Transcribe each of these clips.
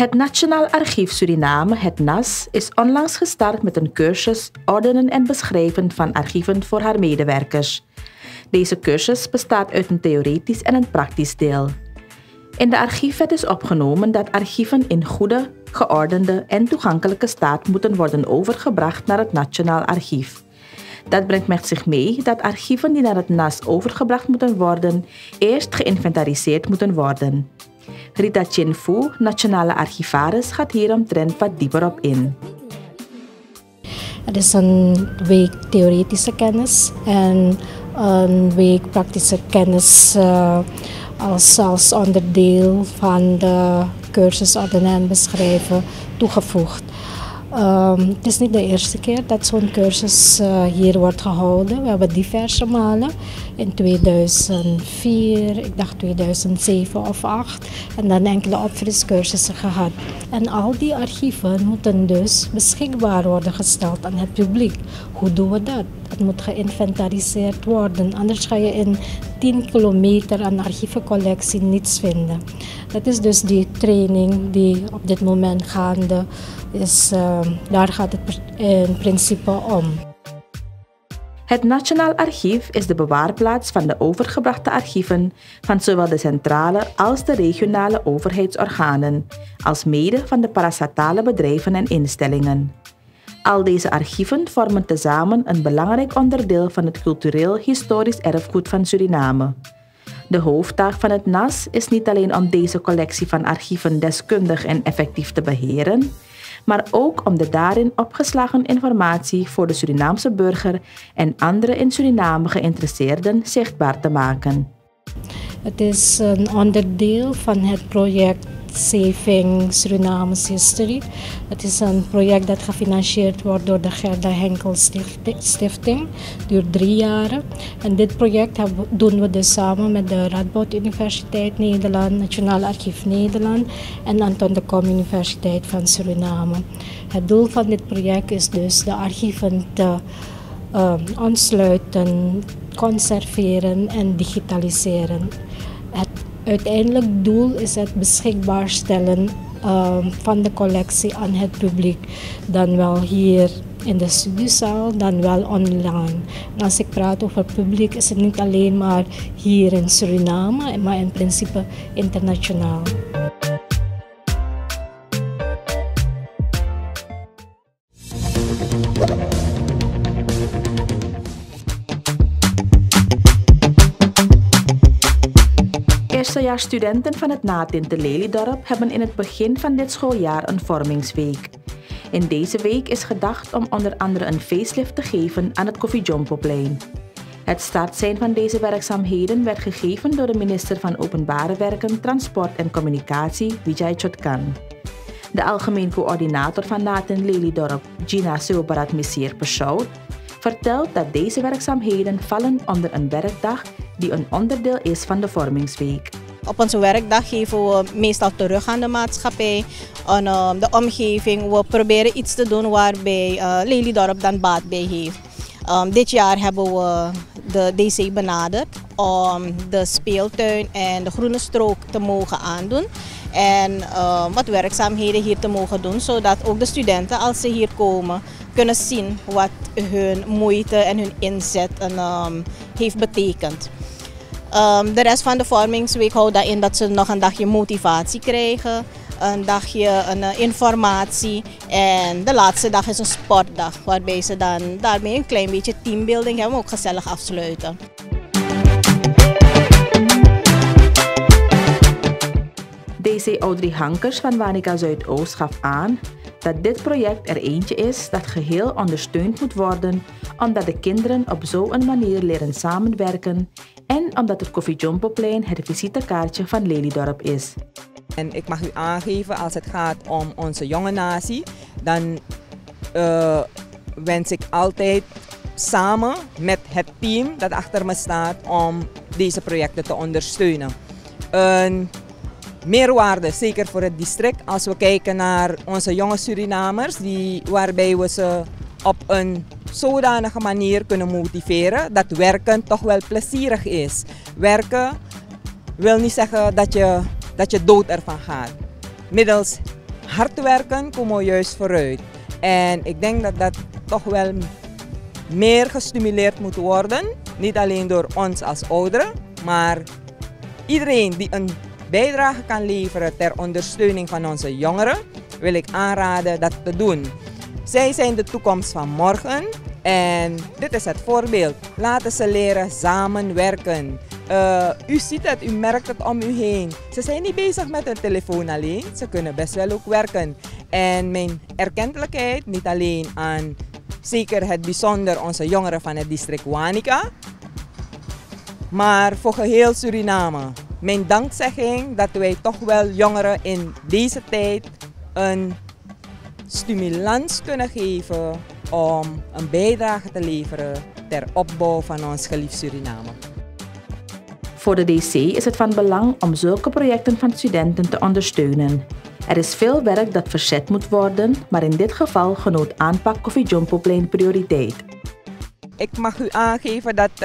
Het Nationaal Archief Suriname, het NAS, is onlangs gestart met een cursus Ordenen en Beschrijven van archieven voor haar medewerkers. Deze cursus bestaat uit een theoretisch en een praktisch deel. In de archiefwet is opgenomen dat archieven in goede, geordende en toegankelijke staat moeten worden overgebracht naar het Nationaal Archief. Dat brengt met zich mee dat archieven die naar het NAS overgebracht moeten worden, eerst geïnventariseerd moeten worden. Rita Chin Fu, Nationale Archivaris, gaat hieromtrent wat dieper op in. Het is een week theoretische kennis en een week praktische kennis als onderdeel van de cursus Ordenen en Beschrijven toegevoegd. Het is niet de eerste keer dat zo'n cursus hier wordt gehouden. We hebben diverse malen in 2004, ik dacht 2007 of 2008 en dan enkele opfriscursussen gehad. En al die archieven moeten dus beschikbaar worden gesteld aan het publiek. Hoe doen we dat? Het moet geïnventariseerd worden, anders ga je in 10 kilometer aan archievencollectie niets vinden. Dat is dus die training die op dit moment gaande is. Daar gaat het in principe om. Het Nationaal Archief is de bewaarplaats van de overgebrachte archieven van zowel de centrale als de regionale overheidsorganen, als mede van de parastatale bedrijven en instellingen. Al deze archieven vormen tezamen een belangrijk onderdeel van het cultureel-historisch erfgoed van Suriname. De hoofdtaak van het NAS is niet alleen om deze collectie van archieven deskundig en effectief te beheren, maar ook om de daarin opgeslagen informatie voor de Surinaamse burger en andere in Suriname geïnteresseerden zichtbaar te maken. Het is een onderdeel van het project Saving Suriname's History. Het is een project dat gefinancierd wordt door de Gerda Henkel Stichting. Het duurt 3 jaar. En dit project doen we dus samen met de Radboud Universiteit Nederland, Nationaal Archief Nederland en Anton de Kom Universiteit van Suriname. Het doel van dit project is dus de archieven te ontsluiten, conserveren en digitaliseren. Het uiteindelijk doel is het beschikbaar stellen van de collectie aan het publiek. Dan wel hier in de studiezaal, dan wel online. En als ik praat over publiek is het niet alleen maar hier in Suriname, maar in principe internationaal. Eerstejaarsstudenten van het NATIN te Lelydorp hebben in het begin van dit schooljaar een vormingsweek. In deze week is gedacht om onder andere een facelift te geven aan het Koffiejompoplein. Het startsein van deze werkzaamheden werd gegeven door de minister van Openbare Werken, Transport en Communicatie, Vijay Chotkan. De algemeen coördinator van NATIN Lelydorp, Gina Seobarat Messier Persout, vertelt dat deze werkzaamheden vallen onder een werkdag die een onderdeel is van de vormingsweek. Op onze werkdag geven we meestal terug aan de maatschappij, aan de omgeving. We proberen iets te doen waarbij Lelydorp dan baat bij heeft. Dit jaar hebben we de DC benaderd om de speeltuin en de groene strook te mogen aandoen. En wat werkzaamheden hier te mogen doen, zodat ook de studenten als ze hier komen kunnen zien wat hun moeite en hun inzet heeft betekend. De rest van de vormingsweek houdt dat in dat ze nog een dagje motivatie krijgen, een dagje informatie en de laatste dag is een sportdag waarbij ze dan daarmee een klein beetje teambuilding hebben, ook gezellig afsluiten. DC Audrey Hankers van Wanica Zuidoost gaf aan dat dit project er eentje is dat geheel ondersteund moet worden omdat de kinderen op zo'n manier leren samenwerken en omdat het Koffiejompoplein het visitekaartje van Lelydorp is. En ik mag u aangeven, als het gaat om onze jonge natie, dan wens ik altijd samen met het team dat achter me staat om deze projecten te ondersteunen. Een meerwaarde, zeker voor het district, als we kijken naar onze jonge Surinamers, waarbij we ze op een zodanige manier kunnen motiveren dat werken toch wel plezierig is. Werken wil niet zeggen dat je dood ervan gaat. Middels hard werken komen we juist vooruit. En ik denk dat dat toch wel meer gestimuleerd moet worden. Niet alleen door ons als ouderen, maar iedereen die een bijdrage kan leveren ter ondersteuning van onze jongeren, wil ik aanraden dat te doen. Zij zijn de toekomst van morgen en dit is het voorbeeld. Laten ze leren samenwerken. U ziet het, u merkt het om u heen. Ze zijn niet bezig met hun telefoon alleen, ze kunnen best wel ook werken. En mijn erkentelijkheid, niet alleen aan zeker het bijzonder onze jongeren van het district Wanica, maar voor geheel Suriname. Mijn dankzegging dat wij toch wel jongeren in deze tijd een stimulans kunnen geven om een bijdrage te leveren ter opbouw van ons geliefd Suriname. Voor de DC is het van belang om zulke projecten van studenten te ondersteunen. Er is veel werk dat verzet moet worden, maar in dit geval genoot aanpak Koffie Jompoplein prioriteit. Ik mag u aangeven dat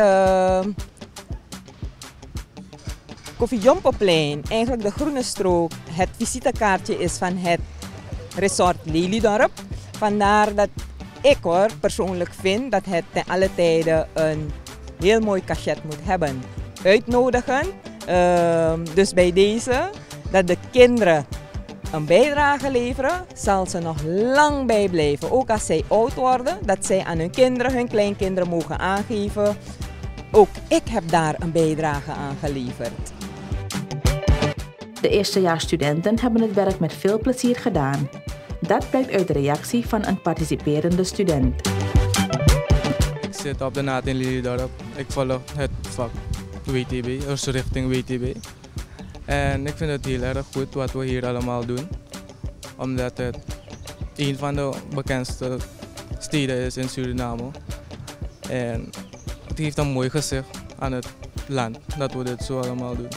Koffie Jompoplein, eigenlijk de groene strook, het visitekaartje is van het resort Lelydorp. Vandaar dat ik persoonlijk vind dat het ten alle tijde een heel mooi cachet moet hebben. Uitnodigen, dus bij deze, dat de kinderen een bijdrage leveren, zal ze nog lang bijblijven. Ook als zij oud worden, dat zij aan hun kinderen, hun kleinkinderen mogen aangeven. Ook ik heb daar een bijdrage aan geleverd. De eerstejaarsstudenten hebben het werk met veel plezier gedaan. Dat blijkt uit de reactie van een participerende student. Ik zit op de NAT in Lelydorp. Ik volg het vak WTB, dus richting WTB. En ik vind het heel erg goed wat we hier allemaal doen. Omdat het een van de bekendste steden is in Suriname. En het geeft een mooi gezicht aan het land dat we dit zo allemaal doen.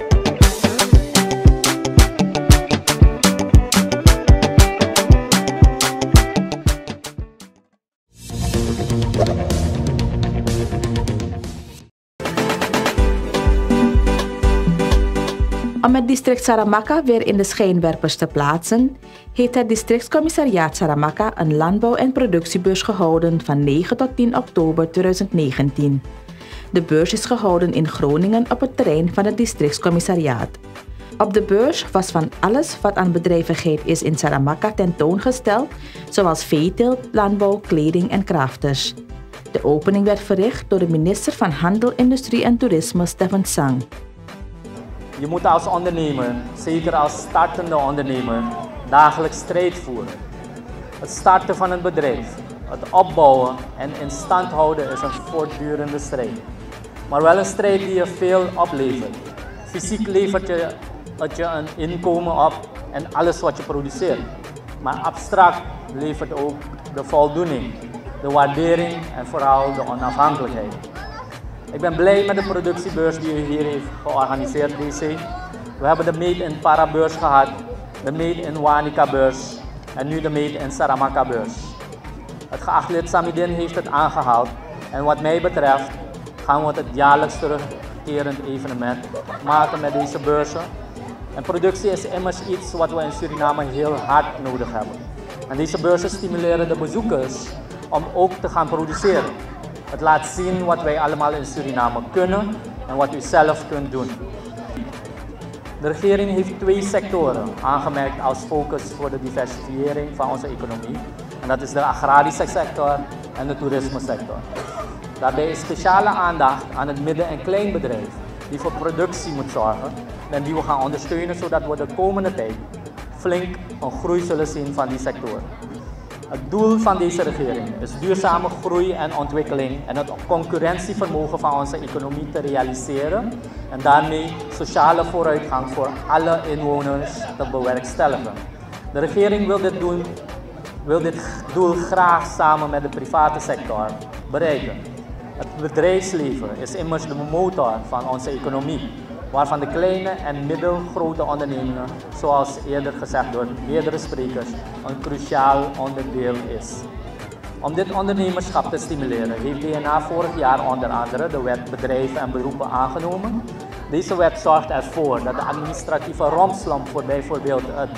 Om het district Saramacca weer in de schijnwerpers te plaatsen, heeft het districtscommissariaat Saramacca een landbouw- en productiebeurs gehouden van 9 tot 10 oktober 2019. De beurs is gehouden in Groningen op het terrein van het districtscommissariaat. Op de beurs was van alles wat aan bedrijvigheid is in Saramacca tentoongesteld, zoals veeteelt, landbouw, kleding en crafters. De opening werd verricht door de minister van Handel, Industrie en Toerisme, Stefan Sang. Je moet als ondernemer, zeker als startende ondernemer, dagelijks strijd voeren. Het starten van een bedrijf, het opbouwen en in stand houden is een voortdurende strijd. Maar wel een strijd die je veel oplevert. Fysiek levert het je een inkomen op en alles wat je produceert. Maar abstract levert ook de voldoening, de waardering en vooral de onafhankelijkheid. Ik ben blij met de productiebeurs die u hier heeft georganiseerd, DC. We hebben de Made in Para-beurs gehad, de Made in Wanica-beurs en nu de Made in Saramacca-beurs. Het geacht lid Samidin heeft het aangehaald en wat mij betreft gaan we het jaarlijks terugkerend evenement maken met deze beurzen. En productie is immers iets wat we in Suriname heel hard nodig hebben. En deze beurzen stimuleren de bezoekers om ook te gaan produceren. Het laat zien wat wij allemaal in Suriname kunnen en wat u zelf kunt doen. De regering heeft 2 sectoren aangemerkt als focus voor de diversifiëring van onze economie. En dat is de agrarische sector en de toerisme sector. Daarbij is speciale aandacht aan het midden- en kleinbedrijf die voor productie moet zorgen en die we gaan ondersteunen zodat we de komende tijd flink een groei zullen zien van die sectoren. Het doel van deze regering is duurzame groei en ontwikkeling en het concurrentievermogen van onze economie te realiseren en daarmee sociale vooruitgang voor alle inwoners te bewerkstelligen. De regering wil dit doel graag samen met de private sector bereiken. Het bedrijfsleven is immers de motor van onze economie, waarvan de kleine en middelgrote ondernemingen, zoals eerder gezegd door meerdere sprekers, een cruciaal onderdeel is. Om dit ondernemerschap te stimuleren heeft DNA vorig jaar onder andere de wet bedrijven en beroepen aangenomen. Deze wet zorgt ervoor dat de administratieve rompslomp voor bijvoorbeeld het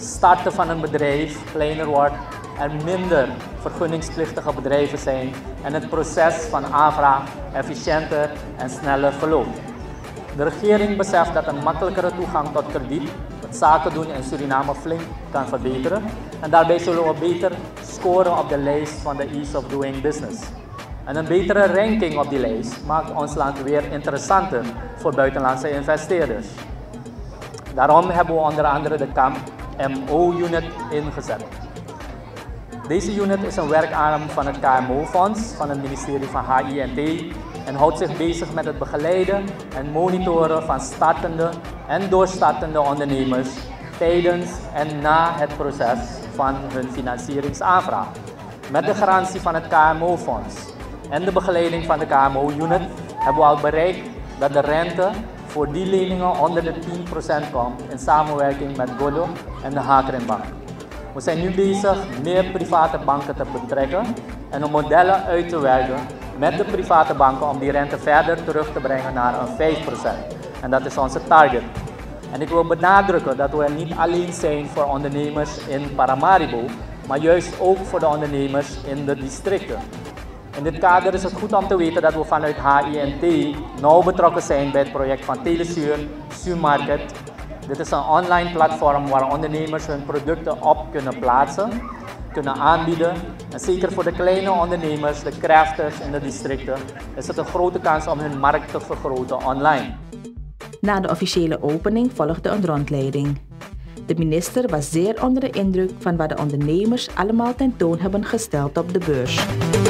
starten van een bedrijf kleiner wordt, er minder vergunningsplichtige bedrijven zijn en het proces van aanvraag efficiënter en sneller verloopt. De regering beseft dat een makkelijkere toegang tot krediet het zaken doen in Suriname flink kan verbeteren en daarbij zullen we beter scoren op de lijst van de Ease of Doing Business. En een betere ranking op die lijst maakt ons land weer interessanter voor buitenlandse investeerders. Daarom hebben we onder andere de KMO-unit ingezet. Deze unit is een werkarm van het KMO-fonds van het ministerie van HINT en houdt zich bezig met het begeleiden en monitoren van startende en doorstartende ondernemers tijdens en na het proces van hun financieringsaanvraag. Met de garantie van het KMO-fonds en de begeleiding van de KMO-unit hebben we al bereikt dat de rente voor die leningen onder de 10% komt in samenwerking met Golo en de Hakrenbank. We zijn nu bezig meer private banken te betrekken en om modellen uit te werken met de private banken om die rente verder terug te brengen naar een 5%. En dat is onze target. En ik wil benadrukken dat we er niet alleen zijn voor ondernemers in Paramaribo, maar juist ook voor de ondernemers in de districten. In dit kader is het goed om te weten dat we vanuit HINT nauw betrokken zijn bij het project van Telesuur, Sumarket. Dit is een online platform waar ondernemers hun producten op kunnen plaatsen, kunnen aanbieden. En zeker voor de kleine ondernemers, de crafters in de districten, is het een grote kans om hun markt te vergroten online. Na de officiële opening volgde een rondleiding. De minister was zeer onder de indruk van wat de ondernemers allemaal tentoon hebben gesteld op de beurs.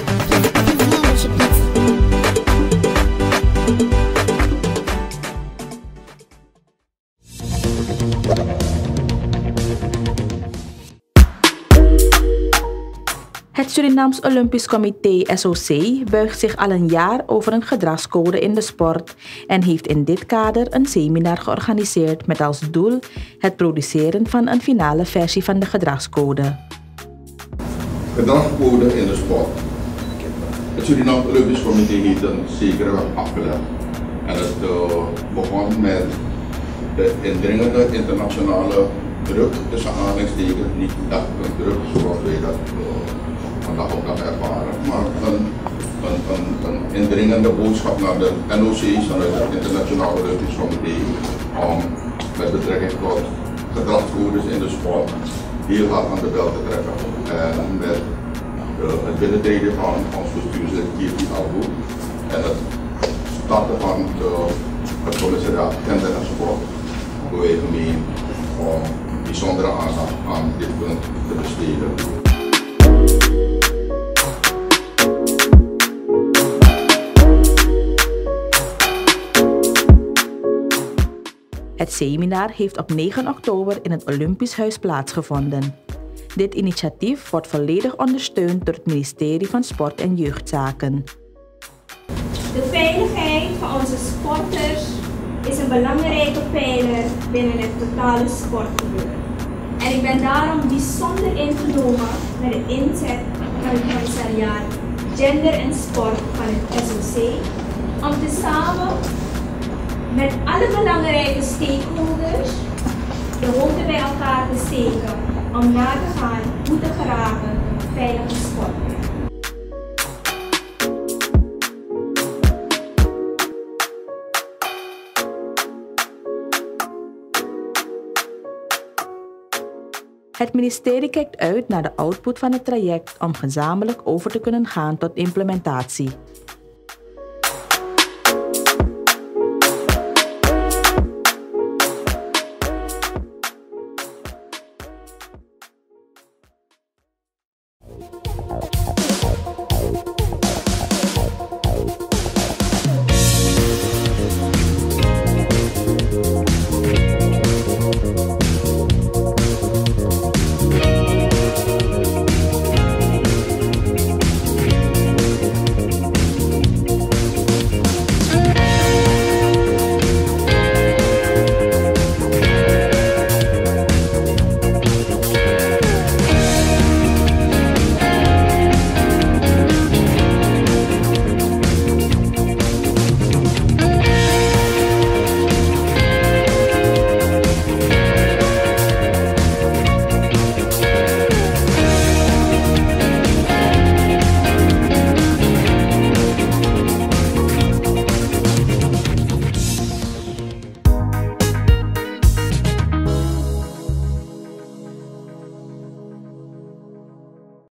Het Surinaams Olympisch Comité SOC buigt zich al een jaar over een gedragscode in de sport en heeft in dit kader een seminar georganiseerd met als doel het produceren van een finale versie van de gedragscode. Gedragscode in de sport. Het Surinaams Olympisch Comité heeft een zekere weg afgelegd. En het begon met de indringende internationale druk, tussen aanhalingstekens, niet echt een druk zoals wij dat van dag op dag ervaren, maar een indringende boodschap naar de NOC's vanuit het Internationaal Olympisch Comité om met betrekking tot gedragscodes in de sport heel hard aan de bel te trekken. En met het binnentreden van ons bestuurslid Kirti Albo en het starten van het commissariaat Gender en Sport hebben wij gemeen om bijzondere aandacht aan dit punt te besteden. Het seminar heeft op 9 oktober in het Olympisch Huis plaatsgevonden. Dit initiatief wordt volledig ondersteund door het ministerie van Sport en Jeugdzaken. De veiligheid van onze sporters is een belangrijke pijler binnen het totale sportgebeuren. En ik ben daarom bijzonder ingenomen met de inzet van het commissariaat Gender en Sport van het SOC om tezamen met alle belangrijke stakeholders de hoofden bij elkaar te steken om na te gaan hoe te geraken tot een veilige sport. Het ministerie kijkt uit naar de output van het traject om gezamenlijk over te kunnen gaan tot implementatie.